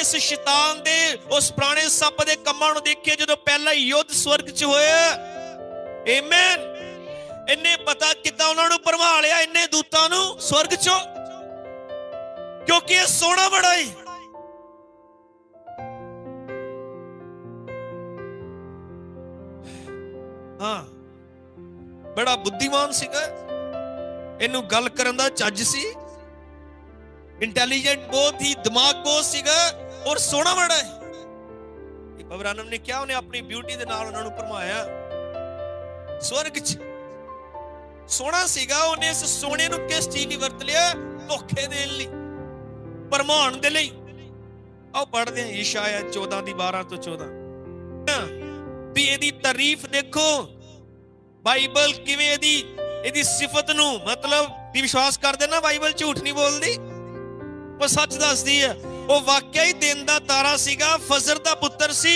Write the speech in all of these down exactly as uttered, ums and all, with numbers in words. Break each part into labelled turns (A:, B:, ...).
A: इस शैतान दे उस पुराने सप दे कम्मां नूं देखिए जदों पहला युद्ध स्वर्ग च होया। आमीन। इन्ने पता किदां उन्हां नूं भरमा लिया इन्ने दूतां नूं स्वर्ग चों, क्योंकि ये सोना बड़ा ही। हाँ, बड़ा बुद्धिमान सीगा, इनू गल करन दा चज सी, इंटैलीजेंट बहुत ही, दिमाग बहुत सीगा और सोना बड़ा है। अब्राहम ने क्या उन्हें अपनी ब्यूटी दे नाल उन्हां नूं भरमाया स्वर्ग च। सोना सीगा, उन्हें इस सोने नूं किस चीज लई वरत लिया? धोखे देण लई, भरमाउण दे लई। आओ पढ़दे हैं यशाया चौदह दी बारह तो चौदह भी इहदी तारीफ देखो। बाइबल किवें इहदी इहदी सिफत नूं मतलब भी विश्वास करदे ना, बाइबल झूठ नहीं बोलदी, वो सच दसदी है। वो वाकई ही दिन दा तारा सीगा, फजर दा पुत्र सी।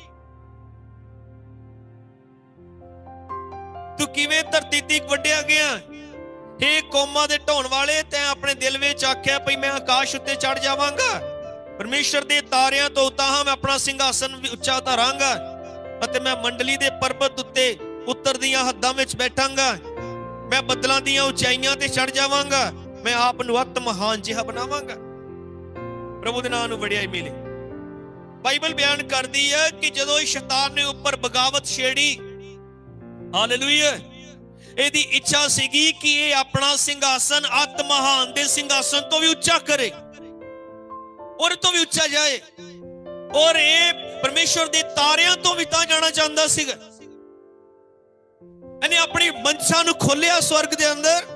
A: तू किवें धरती तक वड्डिया गया? हे कौमां दे ढाउण वाले, तैं अपने दिल विच आख्या भई मैं आकाश उत्ते चढ़ जावांगा, परमेश्वर दे तारियां तो उतां मैं अपना सिंघासन उच्चा धरांगा अते मैं मंडली दे पर्वत उत्ते उत्तर दियां हद्दां विच बैठांगा। मैं बदलां दियां उचाइयां ते चढ़ जावांगा, मैं आप नूं अत महान जिहा बनावांगा। प्रभु दे नाम नूं वडियाई मिले। बाइबल बयान करदी है कि जदों शैतान ने ऊपर बगावत छेड़ी, हालेलुया, ਇਹਦੀ ਇੱਛਾ ਸੀਗੀ कि ये अपना सिंघासन अत महान दे सिंघासन तो भी उच्चा करे और तो भी उच्चा जाए, और ये परमेश्वर दे तारियां तो भी तां जाना चाहता सीगा। इन्हें अपनी मंशा नूं खोलिया स्वर्ग दे अंदर,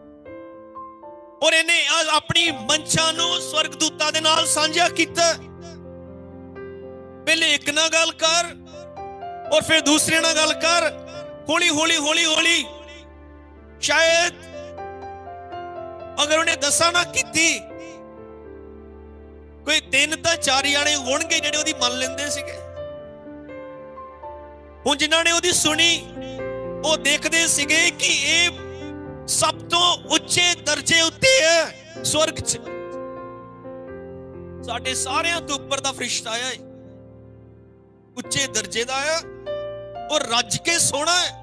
A: और इन्हें अपनी मंशा नूं स्वर्गदूतां दे नाल सांझा कीता। पहले एक नाल गल कर और फिर दूसरे नाल गल कर, हौली हौली हौली हौली। शायद अगर उन्हें दसा ना की, कोई तीन तो चार जाने होणगे जिहड़े उहदी मन लैंदे सीगे। हुण जिन्हां ने उहदी सुनी वो देखदे सीगे कि ये सब तो उच्चे दर्जे उत्ते है स्वर्ग च। साडे सारियां तो उपर दा फरिश्ता आया है, उच्चे दर्जे दा है और रज के सोना है।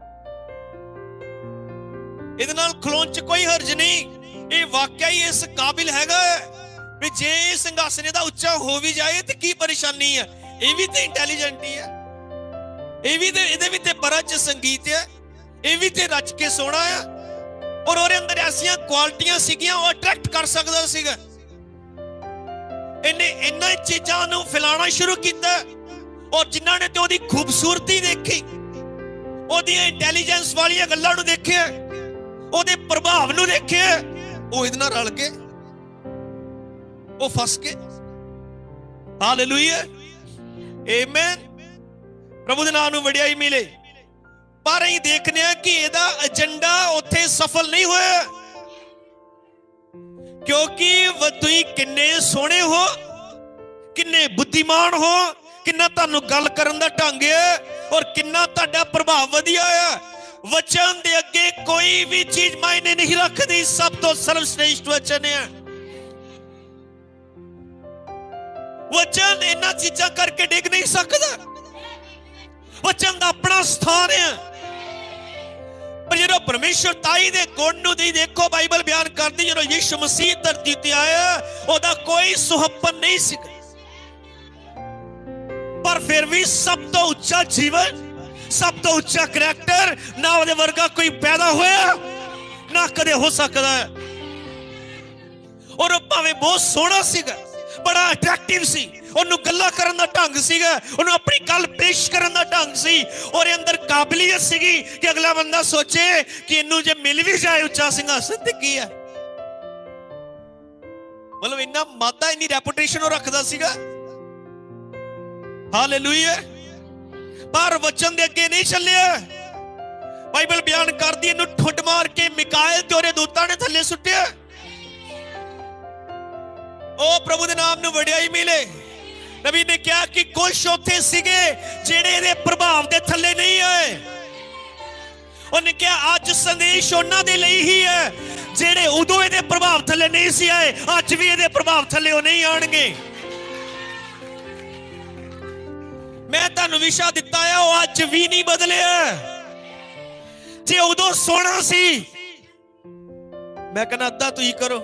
A: इहदे नाल खलोण च कोई हर्ज नहीं। ये वाकई इस काबिल हैगा भी जे सिंघासन दा उच्चा हो भी जाए तो की परेशानी है? ये भी तो इंटैलीजेंट ही है, ये भी तो इहदे भी ते बड़ा च संगीत है, ये भी ते रच के सोना है, और ओहदे अंदर ऐसियां क्वालिटियां सीगियां वो अट्रैक्ट कर सकदा सीगा। इन्हें इन्हां चीज़ां नूं फैलाना शुरू किया, और जिन्हां ने ते ओहदी खूबसूरती देखी, ओहदियां इंटैलीजेंस वालियां गल्लां नूं देखिया, ओहदे प्रभाव नूं देखिया, वो इहदे नाल रल के वो फस के। हालेलुया, आमीन। प्रभु दे नाम नूं वडियाई मिले। पर असीं देखने कि इहदा एजेंडा उत्थे सफल नहीं होया, क्योंकि तुसीं किन्ने सोहणे हो, किन्ने बुद्धिमान हो, किन्ना तुहानूं गल करन दा ढंग है, और किन्ना तुहाडा प्रभाव वधिया है। वचन दे अगे कोई भी चीज मायने नहीं रखती, सब तो सर्वश्रेष्ठ वचन है। वचन इन्हां चीज़ां करके डिग नहीं सकता, वचन दा अपना स्थान है। पर जो परमेश्वर ताई दे गुण नूं दी देखो, बाइबल बयान करदी जो यीशु मसीह धरती ते आया ओहदा कोई सुहप्पन नहीं सी, पर फिर भी सब तो उच्चा जीवन, सब तो उच्चा करैक्टर ना उहदे वर्गा कोई पैदा होया ना कदे हो सकता है। और भावें बहुत सोहना सीगा, बड़ा अट्रैक्टिव सी, उन्होंने गल्लां करन दा ढंग सीगा, उन्होंने अपनी गल पेश करन दा ढंग सी, और अंदर काबिलियत सीगी कि अगला बंदा सोचे कि इनू जे मिल भी जाए उच्चा सिंघासन ते की है। मतलब इन्ना मादा, इन्नी रेपुटेशन वो रखदा सीगा। हालेलुया। पर वचन दे अगे नहीं चलिया। बाइबल बयान करदी इनू ठुट मार के मिकाएल ते ओहदे दूतां ने थल्ले सुट्टिया। ओ प्रभु दे नाम नूं वडियाई मिले। नबी ने कहा कि कुछ उत्थे सीगे जिहड़े इहदे प्रभाव दे थल्ले नहीं आए। उन्हें कहा अज संदेश उन्हां दे लई ही है जिहड़े उदों इहदे प्रभाव थल्ले नहीं सी आए, अज भी इहदे प्रभाव थल्ले ओ नहीं आणगे। मैं तुहानू विशा दिता है वो अज भी नहीं बदलिया। जे उदों सोना सी मैं कहना अद्धा तुसीं करो,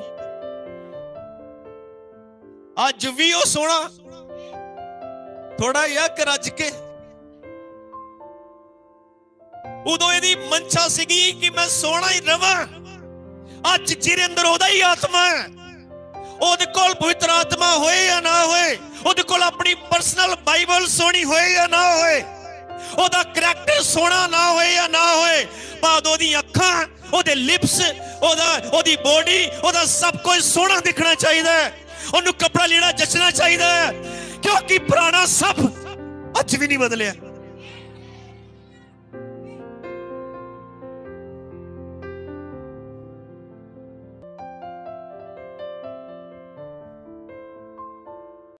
A: अज भी वो सोना थोड़ा या रज के। उदों इहदी मंशा सीगी कि मैं सोना ही रवां। अज जिहदे अंदर ओहदा ही आत्मा है, ओहदे कोल पवित्र आत्मा होए या ना होए, ओहदे कोल अपनी पर्सनल बाइबल सोनी होए या ना होए, ओहदा करैक्टर सोना ना होए या ना होए, बाद ओहदी अखां, ओहदे लिप्स, ओहदा ओहदी बॉडी, ओहदा सब कुछ सोना दिखना चाहिए। ओहनू कपड़ा लीड़ा जचना चाहिए, क्योंकि पुराना सब अज भी नहीं बदलिया।